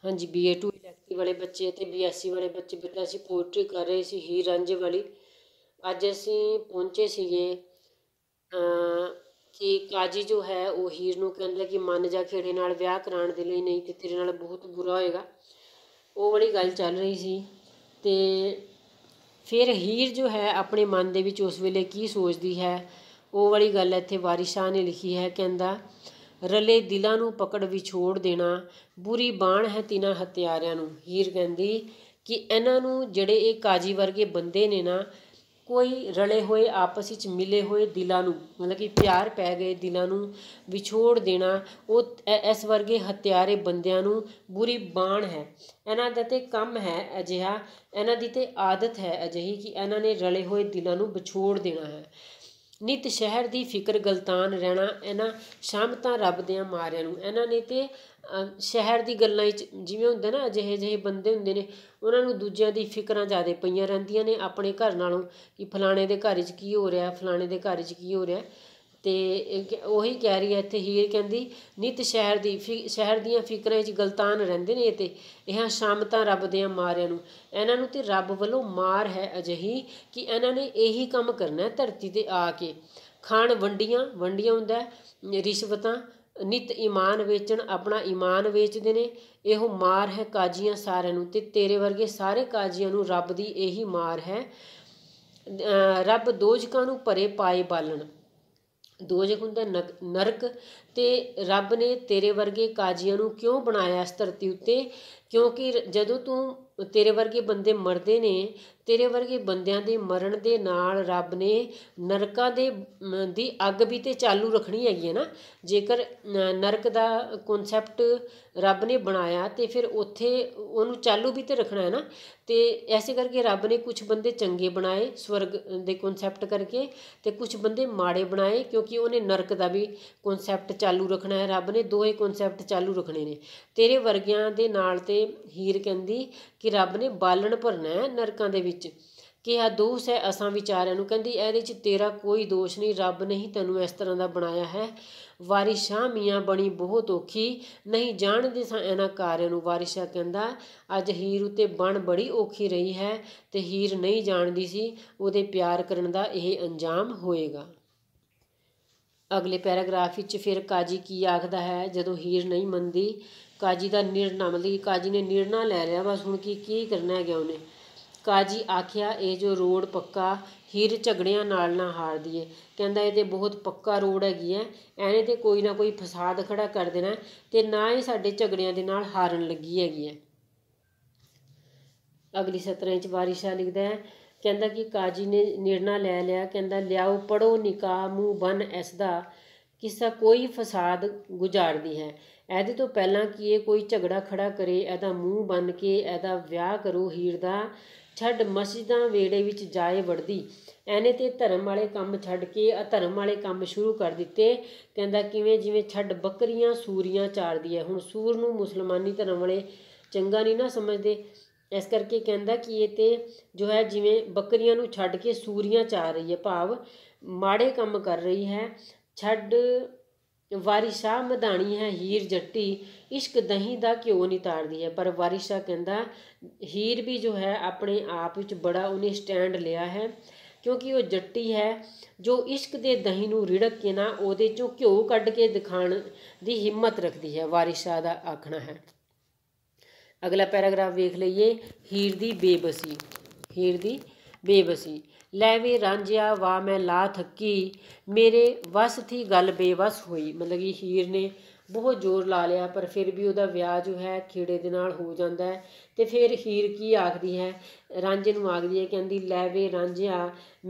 हाँ जी, BA 2 elective ਵਾਲੇ ਬੱਚੇ ਅਤੇ BSc ਵਾਲੇ ਬੱਚੇ ਬੇਟਾ ਅਸੀਂ ਪੋਇਟਰੀ ਕਰ ਰਹੇ ਸੀ ਹੀਰ ਰਾਂਝੇ ਵਾਲੀ। ਅੱਜ ਅਸੀਂ ਪਹੁੰਚੇ ਸੀਗੇ ਕਿ ਕਾਜੀ ਜੋ ਹੈ ਉਹ ਹੀਰ ਨੂੰ ਕਹਿੰਦਾ ਕਿ ਮੰਨ ਜਾ ਖੇੜੇ ਨਾਲ ਵਿਆਹ ਕਰਾਉਣ ਦੇ ਲਈ, ਨਹੀਂ ਤੇ ਤੇਰੇ ਨਾਲ ਬਹੁਤ ਬੁਰਾ ਹੋਏਗਾ। ਉਹ ਵਾਲੀ ਗੱਲ ਚੱਲ ਰਹੀ ਸੀ। ਅਤੇ ਫਿਰ ਹੀਰ ਜੋ ਹੈ ਆਪਣੇ ਮਨ ਦੇ ਵਿੱਚ ਉਸ ਵੇਲੇ ਕੀ ਸੋਚਦੀ ਹੈ, ਉਹ ਵਾਲੀ ਗੱਲ ਇੱਥੇ ਵਾਰਿਸ ਸ਼ਾਹ ਨੇ ਲਿਖੀ ਹੈ। ਕਹਿੰਦਾ ਰਲੇ ਦਿਲਾਂ ਨੂੰ ਪਕੜ ਵਿਛੋੜ ਦੇਣਾ, ਬੁਰੀ ਬਾਣ ਹੈ ਤਿੰਨਾਂ ਹੱਤਿਆਰਿਆਂ ਨੂੰ। ਹੀਰ ਕਹਿੰਦੀ ਕਿ ਇਹਨਾਂ ਨੂੰ ਜਿਹੜੇ ਇਹ ਕਾਜੀ ਵਰਗੇ ਬੰਦੇ ਨੇ ਨਾ, ਕੋਈ ਰਲੇ ਹੋਏ ਆਪਸ ਵਿੱਚ ਮਿਲੇ ਹੋਏ ਦਿਲਾਂ ਨੂੰ, ਮਤਲਬ ਕਿ ਪਿਆਰ ਪੈ ਗਏ ਦਿਲਾਂ ਨੂੰ ਵਿਛੋੜ ਦੇਣਾ, ਉਹ ਇਸ ਵਰਗੇ ਹੱਤਿਆਰੇ ਬੰਦਿਆਂ ਨੂੰ ਬੁਰੀ ਬਾਣ ਹੈ। ਇਹਨਾਂ ਦਾ ਤਾਂ ਕੰਮ ਹੈ ਅਜਿਹਾ, ਇਹਨਾਂ ਦੀ ਤਾਂ ਆਦਤ ਹੈ ਅਜਿਹੀ ਕਿ ਇਹਨਾਂ ਨੇ ਰਲੇ ਹੋਏ ਦਿਲਾਂ ਨੂੰ ਵਿਛੋੜ ਦੇਣਾ ਹੈ। ਨਿਤ ਸ਼ਹਿਰ ਦੀ ਫਿਕਰ ਗਲਤਾਨ ਰਹਿਣਾ, ਇਹਨਾਂ ਸ਼ਾਮਤਾਂ ਰੱਬ ਦਿਆਂ ਮਾਰਿਆਂ ਨੂੰ। ਇਹਨਾਂ ਨੇ ਤੇ ਸ਼ਹਿਰ ਦੀ ਗੱਲਾਂ ਵਿੱਚ ਜਿਵੇਂ ਹੁੰਦਾ ਨਾ, ਅਜਿਹੇ ਜਿਹੇ ਬੰਦੇ ਹੁੰਦੇ ਨੇ, ਉਹਨਾਂ ਨੂੰ ਦੂਜਿਆਂ ਦੀ ਫਿਕਰਾਂ ਜ਼ਿਆਦਾ ਪਈਆਂ ਰਹਿੰਦੀਆਂ ਨੇ ਆਪਣੇ ਘਰ ਨਾਲੋਂ, ਕਿ ਫਲਾਣੇ ਦੇ ਘਰ 'ਚ ਕੀ ਹੋ ਰਿਹਾ, ਫਲਾਣੇ ਦੇ ਘਰ 'ਚ ਕੀ ਹੋ ਰਿਹਾ। ਅਤੇ ਉਹੀ ਕਹਿ ਰਹੀ ਹੈ ਇੱਥੇ ਹੀਰ, ਕਹਿੰਦੀ ਨਿਤ ਸ਼ਹਿਰ ਦੀਆਂ ਫਿਕਰਾਂ 'ਚ ਗਲਤਾਨ ਰਹਿੰਦੇ ਨੇ ਅਤੇ ਇਹ ਸ਼ਾਮਤਾਂ ਰੱਬ ਦਿਆਂ ਮਾਰਿਆਂ ਨੂੰ। ਇਹਨਾਂ ਨੂੰ ਤਾਂ ਰੱਬ ਵੱਲੋਂ ਮਾਰ ਹੈ ਅਜਿਹੀ ਕਿ ਇਹਨਾਂ ਨੇ ਇਹੀ ਕੰਮ ਕਰਨਾ ਧਰਤੀ 'ਤੇ ਆ ਕੇ। ਖਾਣ ਵੰਡੀਆਂ ਹੁੰਦਾ ਰਿਸ਼ਵਤਾਂ, ਨਿਤ ਈਮਾਨ ਵੇਚਣ, ਆਪਣਾ ਈਮਾਨ ਵੇਚਦੇ ਨੇ। ਇਹੋ ਮਾਰ ਹੈ ਕਾਜੀਆਂ ਸਾਰਿਆਂ ਨੂੰ, ਅਤੇ ਤੇਰੇ ਵਰਗੇ ਸਾਰੇ ਕਾਜੀਆਂ ਨੂੰ ਰੱਬ ਦੀ ਇਹੀ ਮਾਰ ਹੈ। ਰੱਬ ਦੋਜ਼ਖਾਂ ਨੂੰ ਭਰੇ ਪਾਏ ਬਾਲਣ, ਦੋਜ਼ਖ ਹੁੰਦਾ ਨਰਕ, ਅਤੇ ਰੱਬ ਨੇ ਤੇਰੇ ਵਰਗੇ ਕਾਜੀਆਂ ਨੂੰ ਕਿਉਂ ਬਣਾਇਆ ਇਸ ਧਰਤੀ ਉੱਤੇ? ਕਿਉਂਕਿ ਜਦੋਂ ਤੇਰੇ ਵਰਗੇ ਬੰਦੇ ਮਰਦੇ ਨੇ, ਤੇਰੇ ਵਰਗੇ ਬੰਦਿਆਂ ਦੇ ਮਰਨ ਦੇ ਨਾਲ ਰੱਬ ਨੇ ਨਰਕਾਂ ਦੀ ਅੱਗ ਵੀ ਤਾਂ ਚਾਲੂ ਰੱਖਣੀ ਹੈਗੀ ਹੈ ਨਾ। ਜੇਕਰ ਨਰਕ ਦਾ ਕੌਨਸੈਪਟ ਰੱਬ ਨੇ ਬਣਾਇਆ ਅਤੇ ਫਿਰ ਉੱਥੇ ਉਹਨੂੰ ਚਾਲੂ ਵੀ ਤਾਂ ਰੱਖਣਾ ਹੈ ਨਾ। ਅਤੇ ਇਸੇ ਕਰਕੇ ਰੱਬ ਨੇ ਕੁਛ ਬੰਦੇ ਚੰਗੇ ਬਣਾਏ ਸਵਰਗ ਦੇ ਕੌਨਸੈਪਟ ਕਰਕੇ, ਅਤੇ ਕੁਛ ਬੰਦੇ ਮਾੜੇ ਬਣਾਏ ਕਿਉਂਕਿ ਉਹਨੇ ਨਰਕ ਦਾ ਵੀ ਕੌਨਸੈਪਟ ਚਾਲੂ ਰੱਖਣਾ ਹੈ। ਰੱਬ ਨੇ ਦੋਵੇਂ ਕੌਨਸੈਪਟ ਚਾਲੂ ਰੱਖਣੇ ਨੇ ਤੇਰੇ ਵਰਗਿਆਂ ਦੇ ਨਾਲ। ਅਤੇ ਹੀਰ ਕਹਿੰਦੀ ਕਿ ਰੱਬ ਨੇ ਬਾਲਣ ਭਰਨਾ ਹੈ ਨਰਕਾਂ ਦੇ ਵਿੱਚ। ਕਿਹਾ ਦੋਸ਼ ਹੈ ਅਸਾਂ ਵਿਚਾਰਿਆਂ ਨੂੰ, ਕਹਿੰਦੀ ਇਹਦੇ 'ਚ ਤੇਰਾ ਕੋਈ ਦੋਸ਼ ਨਹੀਂ, ਰੱਬ ਨੇ ਹੀ ਤੈਨੂੰ ਇਸ ਤਰ੍ਹਾਂ ਦਾ ਬਣਾਇਆ ਹੈ। ਵਾਰਿਸ ਸ਼ਾਹ ਮੀਆਂ ਬਣੀ ਬਹੁਤ ਔਖੀ, ਨਹੀਂ ਜਾਣਦੇ ਸਾਂ ਇਹਨਾਂ ਕਾਰਿਆਂ ਨੂੰ। ਵਾਰਿਸ ਸ਼ਾਹ ਕਹਿੰਦਾ ਅੱਜ ਹੀਰ ਉੱਤੇ ਬਣ ਬੜੀ ਔਖੀ ਰਹੀ ਹੈ, ਅਤੇ ਹੀਰ ਨਹੀਂ ਜਾਣਦੀ ਸੀ ਉਹਦੇ ਪਿਆਰ ਕਰਨ ਦਾ ਇਹ ਅੰਜਾਮ ਹੋਏਗਾ। ਅਗਲੇ ਪੈਰਾਗ੍ਰਾਫ ਵਿੱਚ ਫਿਰ ਕਾਜੀ ਕੀ ਆਖਦਾ ਹੈ, ਜਦੋਂ ਹੀਰ ਨਹੀਂ ਮੰਨਦੀ। ਕਾਜੀ ਦਾ ਨਿਰਣਾ, ਮਤਲਬ ਕਿ ਕਾਜੀ ਨੇ ਨਿਰਣਾ ਲੈ ਲਿਆ, ਬਸ ਹੁਣ ਕੀ ਕਰਨਾ ਹੈਗਾ ਉਹਨੇ। ਕਾਜੀ ਆਖਿਆ ਇਹ ਜੋ ਰੋਡ ਪੱਕਾ, ਹੀਰ ਝਗੜਿਆਂ ਨਾਲ ਨਾ ਹਾਰਦੀ ਹੈ। ਕਹਿੰਦਾ ਇਹ ਤਾਂ ਬਹੁਤ ਪੱਕਾ ਰੋਡ ਹੈਗੀ ਹੈ, ਇਹਨੇ ਤਾਂ ਕੋਈ ਨਾ ਕੋਈ ਫਸਾਦ ਖੜਾ ਕਰ ਦੇਣਾ, ਅਤੇ ਨਾ ਹੀ ਸਾਡੇ ਝਗੜਿਆਂ ਦੇ ਨਾਲ ਹਾਰਨ ਲੱਗੀ ਹੈਗੀ ਹੈ। ਅਗਲੀ ਸਤਰਾਂ 'ਚ ਵਾਰਿਸ ਸ਼ਾਹ ਲਿਖਦਾ ਹੈ, ਕਹਿੰਦਾ ਕਿ ਕਾਜੀ ਨੇ ਨਿਰਣਾ ਲੈ ਲਿਆ। ਕਹਿੰਦਾ ਲਿਆਓ ਪੜ੍ਹੋ ਨਿਕਾਹ ਮੂੰਹ ਬੰਨ ਇਸ ਦਾ, ਕਿੱਸਾ ਕੋਈ ਫਸਾਦ ਗੁਜ਼ਾਰਦੀ ਹੈ। ਇਹਦੇ ਤੋਂ ਪਹਿਲਾਂ ਕਿ ਇਹ ਕੋਈ ਝਗੜਾ ਖੜਾ ਕਰੇ, ਇਹਦਾ ਮੂੰਹ ਬੰਨ ਕੇ ਇਹਦਾ ਵਿਆਹ ਕਰੋ ਹੀਰ ਦਾ। ਛੱਡ ਮਸਜਿਦਾਂ ਵੇੜੇ ਵਿੱਚ ਜਾਏ ਵੜਦੀ, ਇਹਨੇ ਤੇ ਧਰਮ ਵਾਲੇ ਕੰਮ ਛੱਡ ਕੇ ਅਧਰਮ ਵਾਲੇ ਕੰਮ ਸ਼ੁਰੂ ਕਰ ਦਿੱਤੇ। ਕਹਿੰਦਾ ਕਿਵੇਂ? ਜਿਵੇਂ ਛੱਡ ਬੱਕਰੀਆਂ ਸੂਰੀਆਂ ਚਾਰਦੀ ਹੈ। ਹੁਣ ਸੂਰ ਨੂੰ ਮੁਸਲਮਾਨੀ ਧਰਮ ਵਾਲੇ ਚੰਗਾ ਨਹੀਂ ਨਾ ਸਮਝਦੇ, ਇਸ ਕਰਕੇ ਕਹਿੰਦਾ ਕਿ ਇਹ ਤੇ ਜੋ ਹੈ ਜਿਵੇਂ ਬੱਕਰੀਆਂ ਨੂੰ ਛੱਡ ਕੇ ਸੂਰੀਆਂ ਚਾਰ ਰਹੀ ਹੈ, ਭਾਵ ਮਾੜੇ ਕੰਮ ਕਰ ਰਹੀ ਹੈ। ਛੱਡ ਵਾਰਿਸ ਸ਼ਾਹ ਮਧਾਣੀ ਹੈ ਹੀਰ ਜੱਟੀ, ਇਸ਼ਕ ਦਹੀਂ ਦਾ ਘਿਓ ਨਹੀਂ ਤਾਰਦੀ ਹੈ। ਪਰ ਵਾਰਿਸ ਸ਼ਾਹ ਕਹਿੰਦਾ ਹੀਰ ਵੀ ਜੋ ਹੈ ਆਪਣੇ ਆਪ ਵਿੱਚ ਬੜਾ ਉਹਨੇ ਸਟੈਂਡ ਲਿਆ ਹੈ, ਕਿਉਂਕਿ ਉਹ ਜੱਟੀ ਹੈ ਜੋ ਇਸ਼ਕ ਦੇ ਦਹੀਂ ਨੂੰ ਰਿੜਕ ਕੇ ਨਾ ਉਹਦੇ 'ਚੋਂ ਘਿਓ ਕੱਢ ਕੇ ਦਿਖਾਉਣ ਦੀ ਹਿੰਮਤ ਰੱਖਦੀ ਹੈ, ਵਾਰਿਸ ਸ਼ਾਹ ਦਾ ਆਖਣਾ ਹੈ। ਅਗਲਾ ਪੈਰਾਗ੍ਰਾਫ ਵੇਖ ਲਈਏ, ਹੀਰ ਦੀ ਬੇਬਸੀ। ਹੀਰ ਦੀ ਬੇਬਸੀ। ਲੈ ਵੇ ਰਾਂਝਿਆ ਵਾਹ ਮੈਂ ਲਾ ਥੱਕੀ, ਮੇਰੇ ਵੱਸ ਥੀ ਗੱਲ ਬੇਵੱਸ ਹੋਈ। ਮਤਲਬ ਕਿ ਹੀਰ ਨੇ ਬਹੁਤ ਜ਼ੋਰ ਲਾ ਲਿਆ, ਪਰ ਫਿਰ ਵੀ ਉਹਦਾ ਵਿਆਹ ਜੋ ਹੈ ਖੇੜੇ ਦੇ ਨਾਲ ਹੋ ਜਾਂਦਾ ਹੈ। ਅਤੇ ਫਿਰ ਹੀਰ ਕੀ ਆਖਦੀ ਹੈ, ਰਾਂਝੇ ਨੂੰ ਆਖਦੀ ਹੈ, ਕਹਿੰਦੀ ਲੈ ਵੇ ਰਾਂਝਿਆ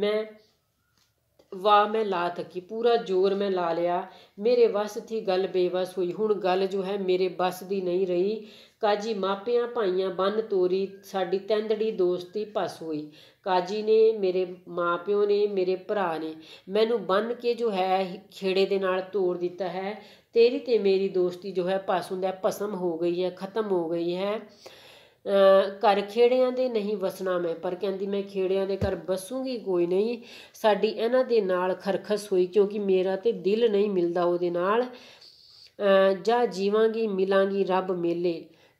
ਵਾਹ ਮੈਂ ਲਾ ਥੱਕੀ, ਪੂਰਾ ਜ਼ੋਰ ਮੈਂ ਲਾ ਲਿਆ, ਮੇਰੇ ਵੱਸ ਥੀ ਗੱਲ ਬੇਵੱਸ ਹੋਈ, ਹੁਣ ਗੱਲ ਜੋ ਹੈ ਮੇਰੇ ਵੱਸ ਦੀ ਨਹੀਂ ਰਹੀ। ਕਾਜੀ ਮਾਪਿਆਂ ਭਾਈਆਂ ਬੰਨ ਤੋਰੀ, ਸਾਡੀ ਤੈਂਦੜੀ ਦੋਸਤੀ ਭਸ ਹੋਈ। ਕਾਜੀ ਨੇ, ਮੇਰੇ ਮਾਂ ਪਿਓ ਨੇ, ਮੇਰੇ ਭਰਾ ਨੇ ਮੈਨੂੰ ਬੰਨ੍ਹ ਕੇ ਜੋ ਹੈ ਖੇੜੇ ਦੇ ਨਾਲ ਤੋੜ ਦਿੱਤਾ ਹੈ। ਤੇਰੀ ਅਤੇ ਮੇਰੀ ਦੋਸਤੀ ਜੋ ਹੈ ਭਸ ਹੁੰਦਾ, ਭਸਮ ਹੋ ਗਈ ਹੈ, ਖਤਮ ਹੋ ਗਈ ਹੈ। ਘਰ ਖੇੜਿਆਂ ਦੇ ਨਹੀਂ ਵਸਣਾ ਮੈਂ, ਪਰ ਕਹਿੰਦੀ ਮੈਂ ਖੇੜਿਆਂ ਦੇ ਘਰ ਵਸੂੰਗੀ ਕੋਈ ਨਹੀਂ। ਸਾਡੀ ਇਹਨਾਂ ਦੇ ਨਾਲ ਖਰਖਸ ਹੋਈ, ਕਿਉਂਕਿ ਮੇਰਾ ਤਾਂ ਦਿਲ ਨਹੀਂ ਮਿਲਦਾ ਉਹਦੇ ਨਾਲ। ਜਾਂ ਜੀਵਾਂਗੀ ਮਿਲਾਂਗੀ ਰੱਬ ਮੇਲੇ,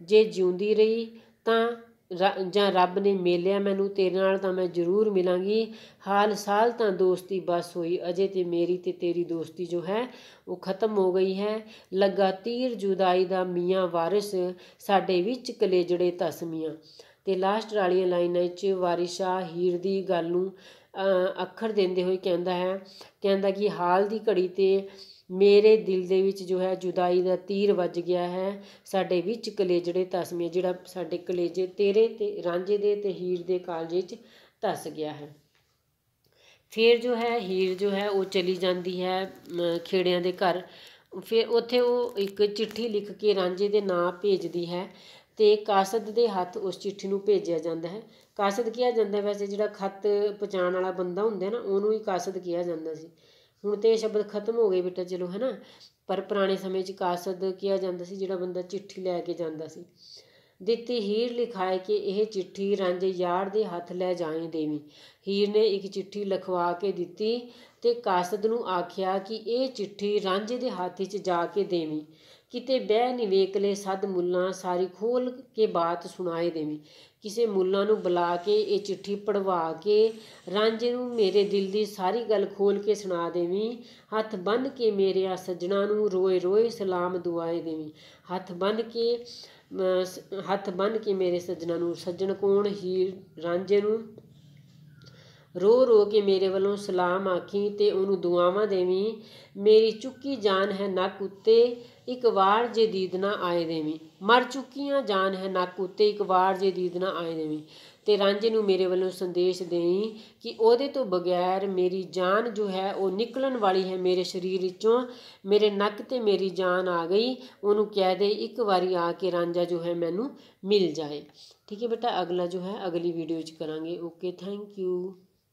ਜੇ ਜਿਉਂਦੀ ਰਹੀ ਤਾਂ ਜਾਂ ਰੱਬ ਨੇ ਮੇਲਿਆ ਮੈਨੂੰ ਤੇਰੇ ਨਾਲ ਤਾਂ ਮੈਂ ਜ਼ਰੂਰ ਮਿਲਾਂਗੀ। ਹਾਲ ਸਾਲ ਤਾਂ ਦੋਸਤੀ ਬਸ ਹੋਈ, ਅਜੇ ਤੇ ਮੇਰੀ ਤੇ ਤੇਰੀ ਦੋਸਤੀ ਜੋ ਹੈ ਉਹ ਖ਼ਤਮ ਹੋ ਗਈ ਹੈ। ਲੱਗਾ ਤੀਰ ਜੁਦਾਈ ਦਾ ਮੀਆਂ ਵਾਰਿਸ, ਸਾਡੇ ਵਿੱਚ ਕਲੇਜੜੇ ਤਸਮੀਆਂ। ਤੇ ਲਾਸਟ ਵਾਲੀਆਂ ਲਾਈਨਾਂ 'ਚ ਵਾਰਿਸ ਸ਼ਾਹ ਹੀਰ ਦੀ ਗੱਲ ਨੂੰ ਅੱਖਰ ਦਿੰਦੇ ਹੋਏ ਕਹਿੰਦਾ ਕਿ ਹਾਲ ਦੀ ਘੜੀ ਤੇ ਮੇਰੇ ਦਿਲ ਦੇ ਵਿੱਚ ਜੋ ਹੈ ਜੁਦਾਈ ਦਾ ਤੀਰ ਵੱਜ ਗਿਆ ਹੈ, ਸਾਡੇ ਵਿੱਚ ਕਲੇਜੜੇ ਤਸਮੀਆਂ, ਜਿਹੜਾ ਸਾਡੇ ਕਲੇਜੇ ਤੇਰੇ ਤੇ ਰਾਂਝੇ ਦੇ ਤੇ ਹੀਰ ਦੇ ਕਾਲਜੇ 'ਚ ਧਸ ਗਿਆ ਹੈ। ਫਿਰ ਜੋ ਹੈ ਹੀਰ ਜੋ ਹੈ ਉਹ ਚਲੀ ਜਾਂਦੀ ਹੈ ਖੇੜਿਆਂ ਦੇ ਘਰ। ਫਿਰ ਉੱਥੇ ਉਹ ਇੱਕ ਚਿੱਠੀ ਲਿਖ ਕੇ ਰਾਂਝੇ ਦੇ ਨਾਂ ਭੇਜਦੀ ਹੈ ਤੇ ਕਾਸਦ ਦੇ ਹੱਥ ਉਸ ਚਿੱਠੀ ਨੂੰ ਭੇਜਿਆ ਜਾਂਦਾ ਹੈ। ਕਾਸਦ ਕਿਹਾ ਜਾਂਦਾ, ਵੈਸੇ ਜਿਹੜਾ ਖੱਤ ਪਹੁੰਚਾਉਣ ਵਾਲਾ ਬੰਦਾ ਹੁੰਦਾ ਨਾ ਉਹਨੂੰ ਹੀ ਕਾਸਦ ਕਿਹਾ ਜਾਂਦਾ ਸੀ। ਹੁਣ ਤਾਂ ਇਹ ਸ਼ਬਦ ਖਤਮ ਹੋ ਗਏ ਬੇਟਾ, ਚਲੋ ਹੈ ਨਾ, ਪਰ ਪੁਰਾਣੇ ਸਮੇਂ 'ਚ ਕਾਸਦ ਕਿਹਾ ਜਾਂਦਾ ਸੀ ਜਿਹੜਾ ਬੰਦਾ ਚਿੱਠੀ ਲੈ ਕੇ ਜਾਂਦਾ ਸੀ। ਦਿੱਤੀ ਹੀਰ ਲਿਖਾਏ ਕਿ ਇਹ ਚਿੱਠੀ ਰਾਂਝੇ ਯਾਰ ਦੇ ਹੱਥ ਲੈ ਜਾਏ ਦੇਵੀਂ। ਹੀਰ ਨੇ ਇੱਕ ਚਿੱਠੀ ਲਿਖਵਾ ਕੇ ਦਿੱਤੀ ਤੇ ਕਾਸਦ ਨੂੰ ਆਖਿਆ ਕਿ ਇਹ ਚਿੱਠੀ ਰਾਂਝੇ ਦੇ ਹੱਥ 'ਚ ਜਾ ਕੇ ਦੇਵੀਂ। ਕਿਤੇ ਬਹਿ ਨਿਵੇਕਲੇ ਸੱਦ ਮੁੱਲਾਂ, ਸਾਰੀ ਖੋਲ੍ਹ ਕੇ ਬਾਤ ਸੁਣਾਏ ਦੇਵੀਂ। ਕਿਸੇ ਮੁੱਲਾਂ ਨੂੰ ਬੁਲਾ ਕੇ ਇਹ ਚਿੱਠੀ ਪੜ੍ਹਵਾ ਕੇ ਰਾਂਝੇ ਨੂੰ ਮੇਰੇ ਦਿਲ ਦੀ ਸਾਰੀ ਗੱਲ ਖੋਲ੍ਹ ਕੇ ਸੁਣਾ ਦੇਵੀਂ। ਹੱਥ ਬੰਨ੍ਹ ਕੇ ਮੇਰਿਆ ਸੱਜਣਾ ਨੂੰ ਰੋਏ ਰੋਏ ਸਲਾਮ ਦੁਆਏ ਦੇਵੀਂ। ਹੱਥ ਬੰਨ੍ਹ ਕੇ ਮੇਰੇ ਸੱਜਣਾ ਨੂੰ, ਸੱਜਣ ਕੌਣ? ਹੀਰ ਰਾਂਝੇ ਨੂੰ ਰੋ ਰੋ ਕੇ ਮੇਰੇ ਵੱਲੋਂ ਸਲਾਮ ਆਖੀ ਤੇ ਉਹਨੂੰ ਦੁਆਵਾਂ ਦੇਵੀਂ। ਮੇਰੀ ਚੁੱਕੀ ਜਾਨ ਹੈ ਨੱਕ ਉੱਤੇ, ਇੱਕ ਵਾਰ ਜੇ ਦੀਦ ਨਾ ਆਏ ਦੇਵੀਂ। ਮਰ ਚੁੱਕੀਆਂ ਜਾਨ ਹੈ ਨੱਕ ਉੱਤੇ, ਇੱਕ ਵਾਰ ਜੇ ਦੀਦ ਨਾ ਆਏ ਦੇਵੀਂ। ਤੇ ਰਾਂਝੇ ਨੂੰ ਮੇਰੇ ਵੱਲੋਂ ਸੰਦੇਸ਼ ਦੇਈਂ ਕਿ ਉਹਦੇ ਤੋਂ ਬਗੈਰ ਮੇਰੀ ਜਾਨ ਜੋ ਹੈ ਉਹ ਨਿਕਲਣ ਵਾਲੀ ਹੈ ਮੇਰੇ ਸਰੀਰ ਵਿੱਚੋਂ। ਮੇਰੇ ਨੱਕ 'ਤੇ ਮੇਰੀ ਜਾਨ ਆ ਗਈ, ਉਹਨੂੰ ਕਹਿ ਦੇ ਇੱਕ ਵਾਰੀ ਆ ਕੇ ਰਾਂਝਾ ਜੋ ਹੈ ਮੈਨੂੰ ਮਿਲ ਜਾਏ। ਠੀਕ ਹੈ ਬੇਟਾ, ਅਗਲਾ ਜੋ ਹੈ ਅਗਲੀ ਵੀਡੀਓ 'ਚ ਕਰਾਂਗੇ। Okay, thank you.